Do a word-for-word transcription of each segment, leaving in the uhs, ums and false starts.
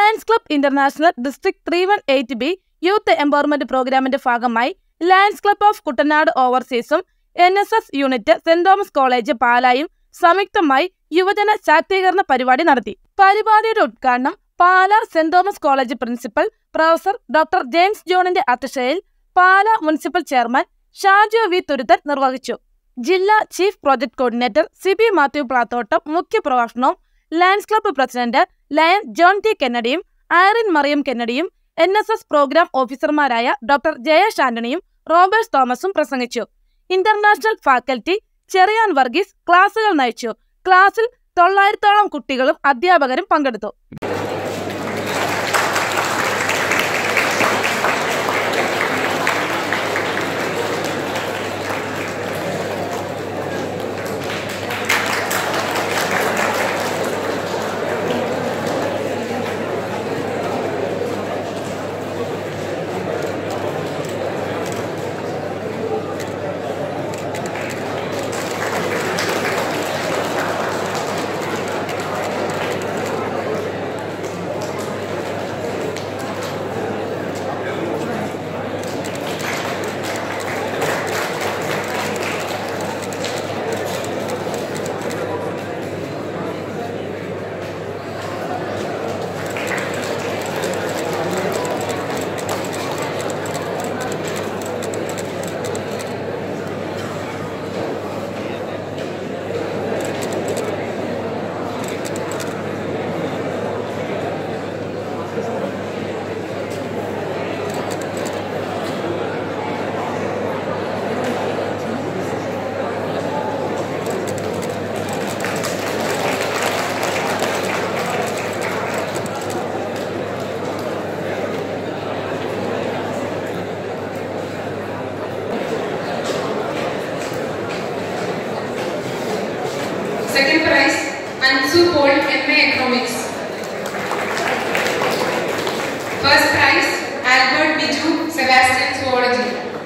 Lions Club International district three one eight B youth empowerment പ്രോഗ്രാമിന്റെ ഭാഗമായി Lions Club of Kuttanad ഓവർസീസും N S S unit saint Thomas college പാലായും സംയുക്തമായി യുവജന ശാക്തീകരണ പരിപാടി നടത്തി. പരിപാടിയുടെ ഉദ്ഘാടനം Pala saint Thomas college principal professor doctor James ജോണിന്റെ അധ്യക്ഷതയിൽ Pala municipal chairman Shaju V Thuruthan നിർവഹിച്ചു. ജില്ലാ chief project coordinator Sibi Mathew Plathottam മുഖ്യപ്രഭാഷണവും Lions Club president lion John T കെന്നഡിയും ഐറിൻ മറിയം കെന്നഡിയും എൻ എസ് എസ് പ്രോഗ്രാം ഓഫീസർമാരായ ഡോക്ടർ ജയേഷ് ആന്റണിയും റോബേർട്ട് തോമസും പ്രസംഗിച്ചു. ഇന്റർനാഷണൽ ഫാക്കൽറ്റി ചെറിയാൻ വർഗീസ് ക്ലാസുകൾ നയിച്ചു. ക്ലാസ്സിൽ തൊള്ളായിരത്തോളം കുട്ടികളും അധ്യാപകരും പങ്കെടുത്തു. Second prize, Ansu Paul, M A Economics. First prize, Albert Biju, Sebastian, Zoology.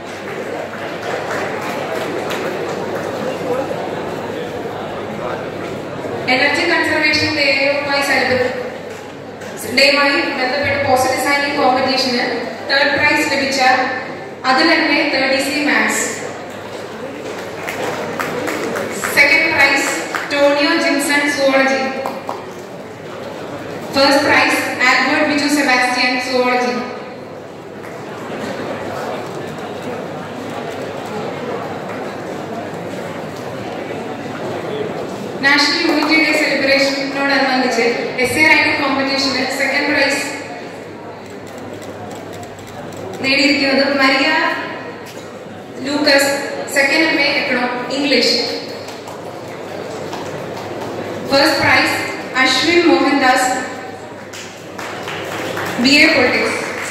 Energy Conservation Day ഡേയുമായി ബന്ധപ്പെട്ട് പോസ്റ്റർ ഡിസൈനിങ് കോമ്പറ്റീഷന് തേർഡ് പ്രൈസ് ലഭിച്ച അതിൽ തന്നെ thirty C maths. Second prize Tonio Jimson, Zoology. First prize, Albert Biju Sebastian, Zoology. National Unity Day celebration നോടനുബന്ധിച്ച് essay writing കോമ്പറ്റീഷന് second prize നേടിയിരിക്കുന്നത് Maria Lucas, second M A econ English. First prize, Ashwin Mohandas, B A Politics.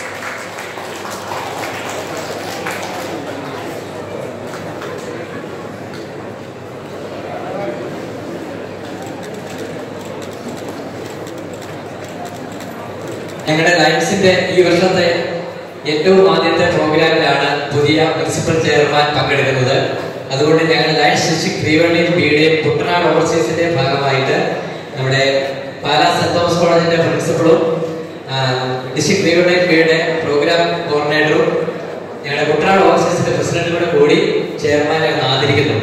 ഞങ്ങളുടെ ലയൺസിന്റെ ഈ വർഷത്തെ ഏറ്റവും ആദ്യത്തെ പ്രോഗ്രാമിലാണ് പുതിയ principal chairman പങ്കെടുക്കുന്നത്. അതുകൊണ്ട് ഞങ്ങൾ Lions district three one eight ബിയുടെ കുട്ടനാട് ഓവർസീസിന്റെ ഭാഗമായിട്ട് നമ്മുടെ പാലാ സെന്റ് തോമസ് കോളേജിന്റെ പ്രിൻസിപ്പളും ഡിസ്ട്രിക്ട് ത്രീ വൺ എയ്റ്റ് ബിയുടെ പ്രോഗ്രാം കോർഡിനേറ്ററും ഞങ്ങളുടെ കുട്ടനാട് ഓവർസീസിന്റെ പ്രസിഡന്റും കൂടെ കൂടി ചെയർമാനെ ആദരിക്കുന്നു.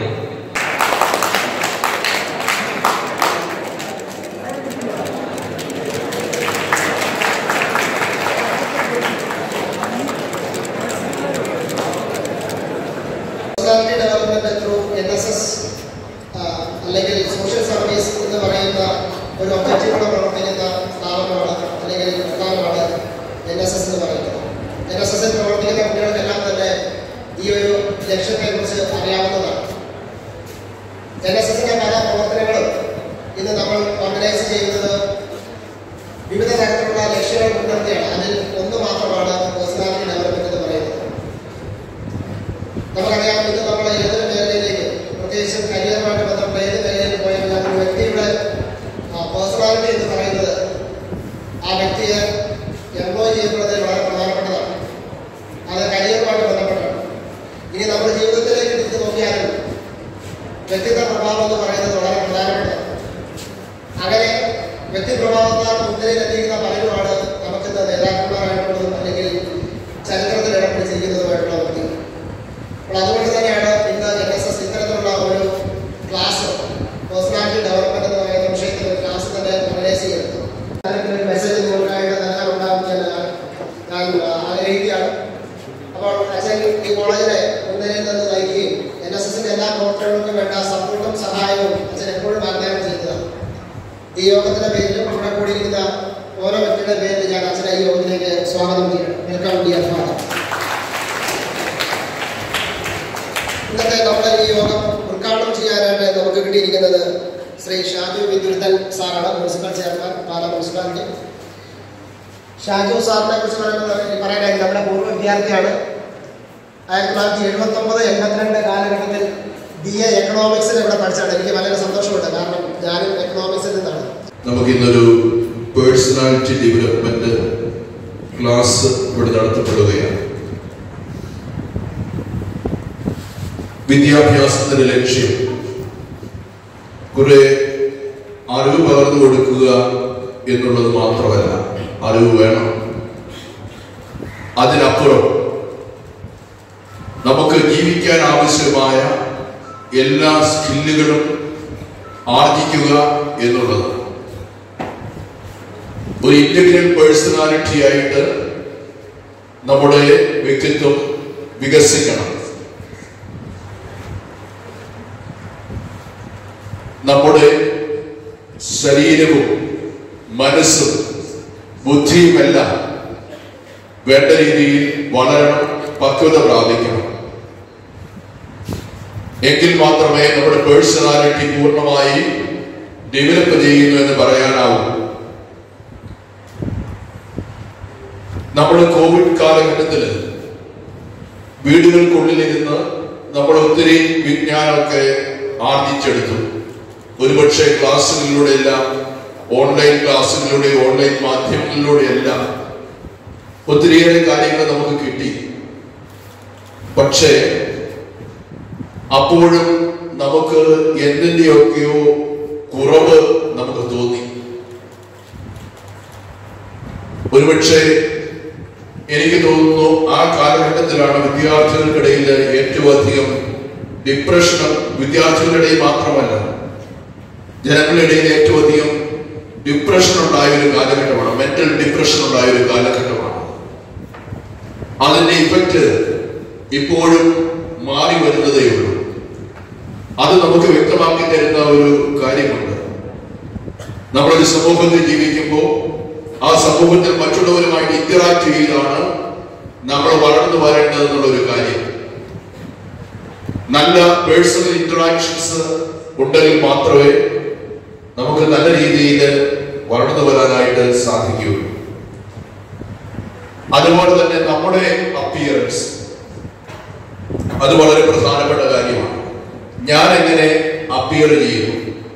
അല്ലെങ്കിൽ സോഷ്യൽ സർവീസ് എന്ന് പറയുന്ന ഒരു ഒബ്ജക്റ്റീവോടെ പ്രവർത്തിക്കുന്ന സ്ഥാപനമാണ് അല്ലെങ്കിൽ പ്രസ്ഥാനമാണ് എൻ എസ് എസ് എന്ന് പറയുന്നത്. എൻ എസ് എസിൽ പ്രവർത്തിക്കുന്ന കുട്ടികൾക്കെല്ലാം തന്നെ ഈ ഒരു ലക്ഷ്യത്തെക്കുറിച്ച് അറിയാവുന്നതാണ്. എൻ എസ് എസിന്റെ പല പ്രവർത്തനങ്ങളും ഇന്ന് നമ്മൾ ഓർഗനൈസ് ചെയ്യുന്നത് വിവിധ തരത്തിലുള്ള ലക്ഷ്യങ്ങൾ മുൻനിർത്തിയാണ്. അതിൽ ഒന്ന് മാത്രമാണ് പേഴ്സണാലിറ്റി ഡെവലപ്മെന്റ് എന്ന് പറയുന്നത്. നമുക്കറിയാം, ഇന്ന് നമ്മൾ ഏതൊരു മേഖലയിലേക്ക്, പ്രത്യേകിച്ചും കരിയറുമായിട്ട് ബന്ധപ്പെട്ട ഏത് മേഖലയിൽ പോയാൽ ഒരു വ്യക്തിയുടെ പേഴ്സണാലിറ്റി എന്ന് പറയുന്നത് ആ വ്യക്തിയെ എംപ്ലോയ് ചെയ്യുമ്പോഴത്തേക്ക് വളരെ പ്രധാനപ്പെട്ടതാണ്. അത് കരിയറുമായിട്ട് ബന്ധപ്പെട്ടാണ്. ഇനി നമ്മുടെ ജീവിതത്തിലേക്ക് തിരിച്ചു നോക്കിയാലും വ്യക്തിത്വ പ്രഭാവം എന്ന് പറയുന്നത് വളരെ പ്രധാനപ്പെട്ടതാണ്. അങ്ങനെ വ്യക്തിപ്രഭാവത്താൽ മുദ്രയിലെത്തിക്കുന്ന പലരുമാണ് ഈ യോഗത്തിന്റെ പേരിലും ഇവിടെ കൂടിയിരിക്കുന്ന ഓരോ വ്യക്തിയുടെ പേരിൽ ഞാൻ അച്ഛനെ ഈ യോഗത്തിലേക്ക് സ്വാഗതം ചെയ്യണം. Welcome dear father. ഇന്നത്തെ നമ്മുടെ ഈ യോഗം ഉദ്ഘാടനം ചെയ്യാനായിട്ട് നമുക്ക് കിട്ടിയിരിക്കുന്നത് ശ്രീ ഷാജു വിദ്യുത്തൻ സാറാണ്, municipal chairman Pala municipality. Shaju സാറിനെ കുറിച്ച് പറയുന്നത് പറയാനായി നമ്മുടെ പൂർവ്വ വിദ്യാർത്ഥിയാണ്. ആയിരത്തി തൊള്ളായിരത്തി എഴുപത്തി ഒമ്പത് എൺപത്തിരണ്ട് കാലഘട്ടത്തിൽ ബി എ എക്കണോമിക്സിൽ ഇവിടെ പഠിച്ചാണ്. എനിക്ക് വളരെ സന്തോഷമുണ്ട്, കാരണം ഞാനും എക്കണോമിക്സിൽ നിന്നാണ്. നമുക്കിന്നൊരു പേഴ്സണാലിറ്റി ഡെവലപ്മെന്റ് ക്ലാസ് ഇവിടെ നടത്തപ്പെടുകയാണ്. വിദ്യാഭ്യാസത്തിന്റെ ലക്ഷ്യം കുറെ അറിവ് പകർന്നു കൊടുക്കുക എന്നുള്ളത് മാത്രമല്ല, അറിവ് വേണം. അതിനപ്പുറം നമുക്ക് ജീവിക്കാൻ ആവശ്യമായ എല്ലാ സ്കില്ലുകളും ആർജിക്കുക എന്നുള്ളത് ഒരു ഇന്റഗ്രൽ പേഴ്സണാലിറ്റി ആയിട്ട് നമ്മുടെ വ്യക്തിത്വം വികസിക്കണം. നമ്മുടെ ശരീരവും മനസ്സും ബുദ്ധിയുമെല്ലാം വേണ്ട രീതിയിൽ വളരണം, പക്വത പ്രാപിക്കണം. എങ്കിൽ മാത്രമേ നമ്മുടെ പേഴ്സണാലിറ്റി പൂർണ്ണമായി ഡെവലപ്പ് ചെയ്യുന്നു എന്ന് പറയാനാവൂ. നമ്മുടെ കോവിഡ് കാലഘട്ടത്തിൽ വീടുകൾക്കുള്ളിലിരുന്ന് നമ്മൾ ഒത്തിരി വിജ്ഞാനമൊക്കെ ആർജിച്ചെടുത്തു. ഒരുപക്ഷെ ക്ലാസ്സുകളിലൂടെയെല്ലാം, ഓൺലൈൻ ക്ലാസ്സുകളിലൂടെ, ഓൺലൈൻ മാധ്യമങ്ങളിലൂടെയെല്ലാം ഒത്തിരിയേറെ കാര്യങ്ങൾ നമുക്ക് കിട്ടി. പക്ഷേ അപ്പോഴും നമുക്ക് എന്തിൻ്റെയൊക്കെയോ കുറവ് നമുക്ക് തോന്നി. ഒരുപക്ഷെ എനിക്ക് തോന്നുന്നു ആ കാലഘട്ടത്തിലാണ് വിദ്യാർത്ഥികൾക്കിടയിൽ ഏറ്റവും അധികം ഡിപ്രഷനും, വിദ്യാർത്ഥികളുടെ ഇടയിൽ മാത്രമല്ല ജനങ്ങളുടെ ഇടയിൽ ഏറ്റവും അധികം ഡിപ്രഷൻ ഉണ്ടായ ഒരു കാലഘട്ടമാണ്, മെന്റൽ ഡിപ്രഷൻ ഉണ്ടായ ഒരു കാലഘട്ടമാണ്. അതിന്റെ ഇഫക്റ്റ് ഇപ്പോഴും മാറി വരുന്നതേ ഉള്ളൂ. അത് നമുക്ക് വ്യക്തമാക്കി തരുന്ന ഒരു കാര്യമുണ്ട്. നമ്മളൊരു സമൂഹത്തിൽ ജീവിക്കുമ്പോൾ ആ സമൂഹത്തിൽ മറ്റുള്ളവരുമായിട്ട് ഇന്ററാക്ട് ചെയ്താണ് നമ്മൾ വളർന്നു വരേണ്ടതെന്നുള്ള ഒരു കാര്യം. നല്ല പേഴ്സണൽ ഇന്ററാക്ഷൻസ് ഉണ്ടെങ്കിൽ മാത്രമേ നമുക്ക് നല്ല രീതിയിൽ വളർന്നു വരാനായിട്ട് സാധിക്കുകയുള്ളൂ. അതുപോലെ തന്നെ നമ്മുടെ അപ്പിയറൻസ്, അത് വളരെ പ്രധാനപ്പെട്ട കാര്യമാണ്. ഞാൻ എങ്ങനെ അപ്പിയർ ചെയ്യുന്നു?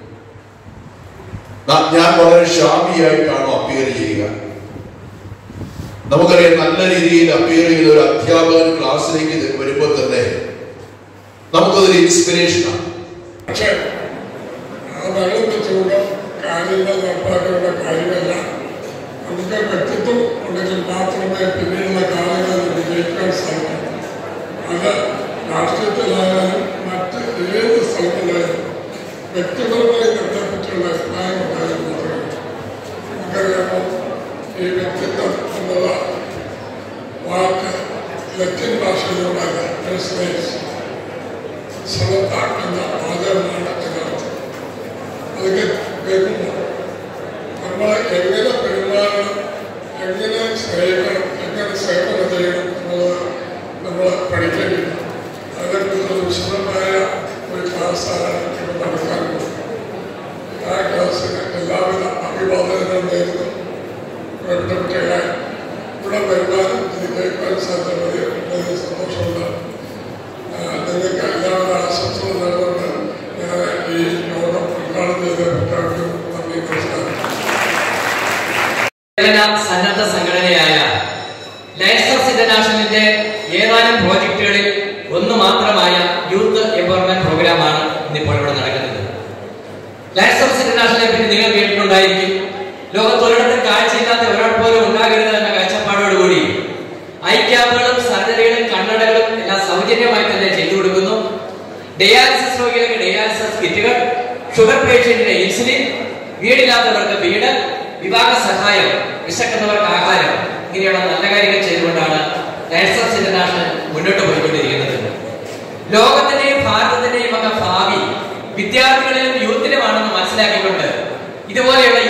ഞാൻ വളരെ ഷാമിയായിട്ടാണോ അപ്പിയർ ചെയ്യുക? നമുക്കറിയാം, നല്ല രീതിയിൽ അപ്പിയർ ചെയ്ത ഒരു അധ്യാപകൻ ക്ലാസ്സിലേക്ക് വരുമ്പോൾ തന്നെ നമുക്കതൊരു ഇൻസ്പിറേഷനാണ്. പക്ഷേ വെള്ളം വെച്ചുകൊണ്ട് കാര്യങ്ങൾ നടപ്പാക്കേണ്ട കാര്യമല്ല. നമുക്ക് വ്യക്തിത്വം ഉണ്ടെങ്കിൽ മാത്രമേ പിന്നീടുള്ള കാലങ്ങളിൽ വിജയിക്കാൻ സാധിക്കൂ. അത് രാഷ്ട്രീയത്തിലായാലും മറ്റ് ഏത് സ്ഥലത്തിലായാലും വ്യക്തിപരമായി ഇതിനെപ്പറ്റിയുള്ള അഭിപ്രായം ഉണ്ടായാലും മാത്രമേ. നമുക്കറിയാമോ, ഈ വ്യക്തിത്വം എന്നുള്ള വാക്ക് ലത്തീൻ ഭാഷയിലുണ്ടായ പേഴ്സണേജ്, സമത എന്ന ആദരമാണ് എന്നർത്ഥം. അതൊക്കെ കേൾക്കുമ്പോൾ നമ്മൾ എങ്ങനെ പെരുമാറണം, എങ്ങനെ സ്നേഹിക്കണം, എങ്ങനെ സേവനം ചെയ്യണം എന്നുള്ളത് നമ്മൾ പഠിക്കേണ്ടില്ല. അതിനെക്കുറിച്ച് വിശദമായ ഒരു ക്ലാസ്സാണ് ഇവിടെ നടക്കാറുള്ളത്. ആ ക്ലാസ്സിന് എല്ലാവിധ അഭിവാദനങ്ങളും നേരുന്നു. പ്രകടപ്പെട്ടയായി ഇവിടെ വരുവാനും ഇത് കേൾക്കാൻ സാധ്യത വളരെ സന്തോഷമുണ്ട്. നിങ്ങൾക്ക് എല്ലാവിധ ആശംസകളും നൽകുന്നുണ്ട്. ഞാൻ ഈ യോഗം ഉദ്ഘാടനം ചെയ്ത് പ്രഖ്യാപിക്കും. നന്ദി, നമസ്കാരം. സന്നദ്ധ സംഘടനയായ ലയൺസ് ഓഫ് ഇന്റർനാഷണലിന്റെ ഏതാനും പ്രോജക്റ്റുകളിൽ ഒന്ന് മാത്രമായ യൂത്ത് എംപവർമെന്റ് പ്രോഗ്രാമാണ് ഇന്നിപ്പോൾ ഇവിടെ നടക്കുന്നത്. ലയൺസ് ഓഫ് ഇന്റർനാഷണലിനെ പറ്റി നിങ്ങൾ കേട്ടിട്ടുണ്ടായിരിക്കും. ലോകത്തൊരിടത്തും കാഴ്ചയില്ലാത്ത ഒരാൾ പോലും ഉണ്ടാകരുത് എന്ന കാഴ്ചപ്പാടോടുകൂടി ഐ ക്യാപ്പുകളും സർജറികളും കണ്ണടകളും എല്ലാം സൗജന്യമായി തന്നെ ചെയ്തു കൊടുക്കുന്നു. ഡയാലിസിസ് രോഗികൾക്ക് ഡയാലിസിസ് കിറ്റുകൾ, ഷുഗർ പേഷ്യന്റിന് ഇൻസുലിൻ, വീടില്ലാത്തവർക്ക് വീട്, വിവാഹ സഹായം, വിശക്കുന്നവർക്ക് ആഹാരം, ഇങ്ങനെയുള്ള നല്ല കാര്യങ്ങൾ ചെയ്തുകൊണ്ടാണ് ലയൺസ് ഓഫ് ഇന്റർനാഷണൽ മുന്നോട്ട് പോയിക്കൊണ്ടിരിക്കുന്നത്. ലോകത്തിന്റെയും ഭാരതത്തിന്റെയും ഒക്കെ ഭാവി വിദ്യാർത്ഥികളിലും യൂത്തിലുമാണെന്ന് മനസ്സിലാക്കിക്കൊണ്ട് ഇതുപോലെയുള്ള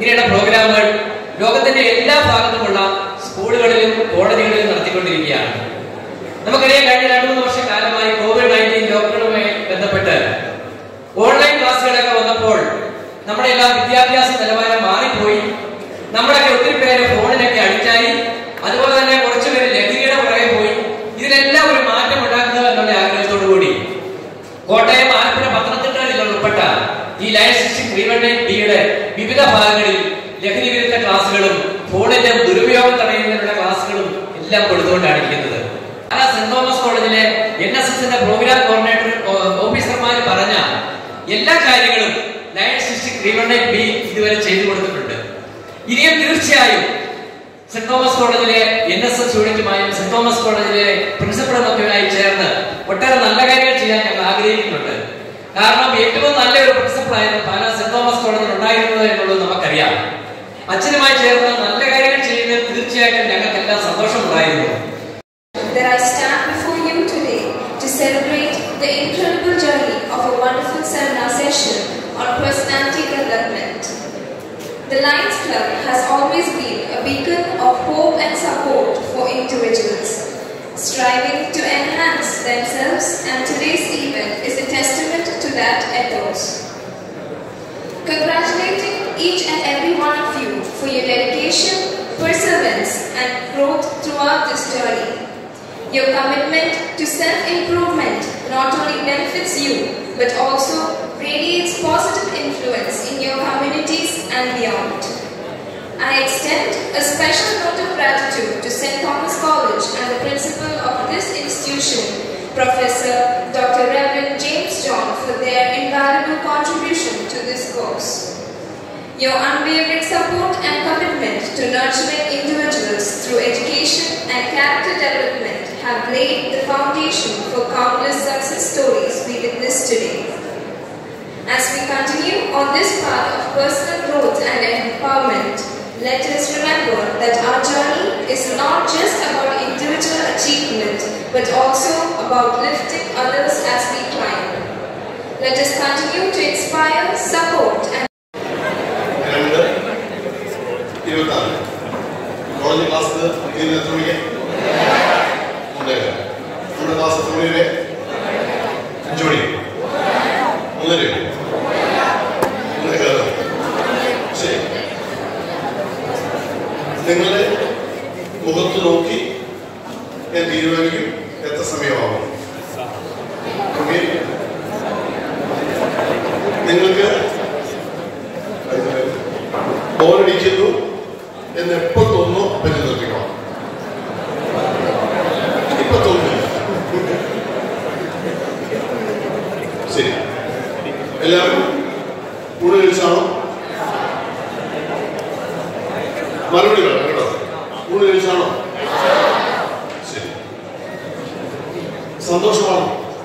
ഇങ്ങനെയുള്ള പ്രോഗ്രാമുകൾ ലോകത്തിന്റെ എല്ലാ ഭാഗത്തുമുള്ള സ്കൂളുകളിലും കോളേജുകളിലും നടത്തിക്കൊണ്ടിരിക്കുകയാണ്. നമുക്കറിയാം, കഴിഞ്ഞ രണ്ടു മൂന്ന് വർഷക്കാലമായി കോവിഡ് നയൻറ്റീൻ ലോക്ക്ഡൌണുമായി ബന്ധപ്പെട്ട് ഓൺലൈൻ ക്ലാസ്സുകളൊക്കെ വന്നപ്പോൾ നമ്മുടെ എല്ലാ വിദ്യാഭ്യാസ നിലവാരം മാറിപ്പോയി. നമ്മളൊക്കെ ഒത്തിരി പേര് ഫോണിലൊക്കെ അഡിക്റ്റായി. അതുപോലെ തന്നെ കുറച്ചുപേര് ലഹരിയുടെ പുറകെ പോയി. ഇതിനെല്ലാം ഒരു മാറ്റം ഉണ്ടാക്കുക എന്നുള്ള ആഗ്രഹത്തോടു കൂടി കോട്ടയം, ആലപ്പുഴ, പത്തനംതിട്ട ജില്ലകൾ ഉൾപ്പെട്ട ഈ Lions district three one eight ബിയുടെ വിവിധ ഭാഗങ്ങളിൽ ലഹരി വിരുദ്ധ ക്ലാസ്സുകളും ഫോണിന്റെ ദുരുപയോഗം തടയുന്നതിനുള്ള ക്ലാസ്സുകളും എല്ലാം കൊടുത്തുകൊണ്ടാണ് ഇരിക്കുന്നത്. സെന്റ് തോമസ് കോളേജിലെ എൻ എസ് എസിന്റെ പ്രോഗ്രാം കോർഡിനേറ്റർ ഓഫീസർമാർ പറഞ്ഞ എല്ലാ കാര്യങ്ങളും Lions district three one eight B ഇതുവരെ ചെയ്തു കൊടുത്തിട്ടുണ്ട്. ഇനിയും തീർച്ചയായും സെന്റ് തോമസ് കോളേജിലെ എൻ എസ് എസ് യൂണിറ്റുമായും സെന്റ് തോമസ് കോളേജിലെ പ്രിൻസിപ്പളുമൊക്കെയായി ചേർന്ന് ഒട്ടേറെ നല്ല കാര്യങ്ങൾ ചെയ്യാൻ ഞങ്ങൾ ആഗ്രഹിക്കുന്നുണ്ട്. കാരണം ഏറ്റവും നല്ലൊരു പ്രിൻസിപ്പളായിരുന്നു പാലാ സെന്റ് തോമസ് കോളേജിൽ ഉണ്ടായിരുന്നത് എന്നുള്ളത് നമുക്കറിയാം. അച്ഛനുമായി ചേർന്ന് നല്ല കാര്യങ്ങൾ ചെയ്യുന്നത് തീർച്ചയായിട്ടും ഞങ്ങൾക്കെല്ലാം സന്തോഷമുണ്ടായിരുന്നു. That I stand before you today to celebrate the incredible journey of a wonderful seminar session on personality development. The Lions Club has always been a beacon of hope and support for individuals, striving to enhance themselves, and today's event is a testament to that ethos. Congratulating each and every one of you for your dedication, perseverance, and growth throughout this journey. Your commitment to self-improvement not only benefits you, but also radiates positive influence in your communities and beyond. I extend a special note of gratitude to Saint Thomas College and the principal of this institution, Professor Doctor Reverend James John, for their invaluable contribution to this course. Your unwavering support and commitment to nurturing individuals through education and character development have laid the foundation for countless success stories we witness today. As we continue on this path of personal growth and empowerment, let us remember that our journey is not just about individual achievement, but also about lifting others as we climb. Let us continue to inspire, support, and college class എത്ര മണിക്ക് മൂന്നര നമ്മുടെ class എത്ര മണി വരെ അഞ്ചു മണി മൂന്നര മൂന്നര കയറാം. ശരി, നിങ്ങളുടെ മുഖത്ത് നോക്കി ഞാൻ തീരുമാനിക്കും എത്ര സമയമാവും. നിങ്ങൾക്ക് ബോറടിക്കുന്നു എന്ന് എപ്പോ തോന്നുന്നു അപ്പം നിർത്തിക്കണം. ഇപ്പൊ തോന്നുന്നില്ല. ശരി, എല്ലാവരും ഊണ് കഴിച്ചാണോ? മറുപടി വേണം കേട്ടോ. ഊണ് കഴിച്ചാണോ? ശരി. സന്തോഷമാണോ?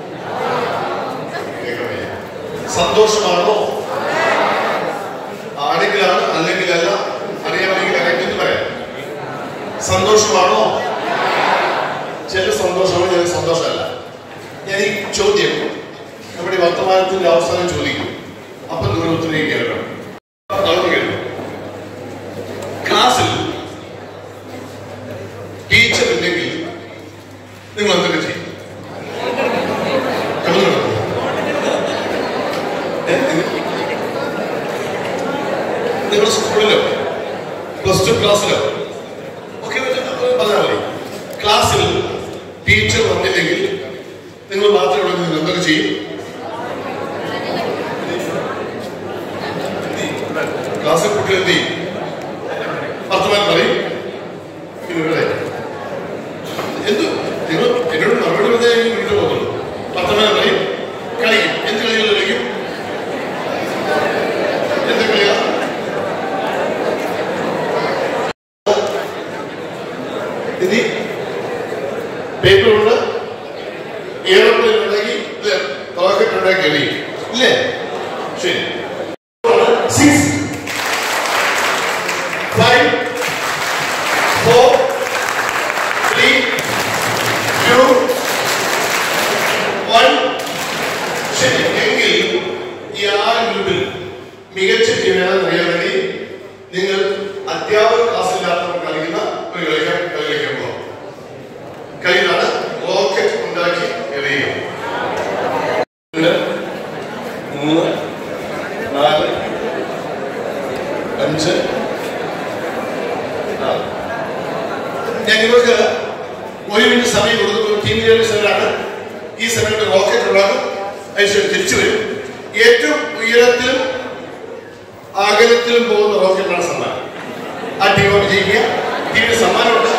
സന്തോഷമാണോ? ആണെങ്കിലാണ്, അല്ലെങ്കിലല്ല. അറിയാമെങ്കിൽ അറിയാമെന്ന് പറയാം. സന്തോഷമാണോ? ചില സന്തോഷമാണ്, ചില സന്തോഷമല്ല. ഞാൻ ഈ ചോദ്യം നമ്മുടെ വർത്തമാനത്തിന്റെ അവസാനം ചോദിക്കും. അപ്പം നിങ്ങൾ ഉത്തരം കേൾക്കണം. നടന്നു കേൾക്കും. ക്ലാസ്സിൽ ടീച്ചർ ഉണ്ടെങ്കിൽ നിങ്ങൾ എന്തൊക്കെ ചെയ്യും? നിങ്ങളുടെ സ്കൂളിലോ പ്ലസ് ടു ക്ലാസ്സിലോ ഒക്കെ പറഞ്ഞാൽ മതി. ക്ലാസ്സിൽ ടീച്ചർ വന്നില്ലെങ്കിൽ നിങ്ങൾ മാത്രമേ നിങ്ങൾ എന്തൊക്കെ ചെയ്യും? ക്ലാസ്സിൽ കുട്ടികൾ എന്ത് ചെയ്യും? വർത്തമാനം പറയും. എന്തു നിങ്ങൾ എന്നോട് മറുപടി പറഞ്ഞാൽ വീട്ടിൽ പോകുന്നുള്ളൂ. വർത്തമാനം പറയും, കളിക്കും. എന്ത് കളികൾ കളിക്കും? എന്ത് കളിയാ? ഇനി പേപ്പറുണ്ട്, ഏറോപ്ലെയിൻ ഉണ്ടാക്കി, റോക്കറ്റ് ഉണ്ടാക്കി എറിയും. ഇല്ലേ? ശരി. Six five four three two one. ശരി, എങ്കിൽ ഈ ആറ് ഗ്രൂപ്പിൽ മികച്ച ടീമിനാണെന്ന് അറിയാൻ വേണ്ടി അധ്യാപക ക്ലാസ്സില്ലാത്തവർ കളിക്കുന്ന ഒരു കളിക്കാൻ കളിയിലേക്ക് പോകാം. കയ്യിലാണ് റോക്കറ്റ് ഉണ്ടാക്കി എറിയുക. മൂന്ന് നാല് അഞ്ച് ആറ്. ഞാൻ നിങ്ങൾക്ക് ഒരു മിനിറ്റ് സമയം കൊടുത്തു. ടീം ലീഡർ സെവനാണ്. ഈ സമയത്ത് റോക്കറ്റ് ഉണ്ടാകും. അതിനുശേഷം തിരിച്ചു വരും. ഏറ്റവും ഉയരത്തിലും അകലത്തിലും പോകുന്ന റോക്കറ്റിനാണ് സമ്മാനം. ആ ടീമോട് ജയിക്കുക. ടീമിന് സമ്മാനമുണ്ട്.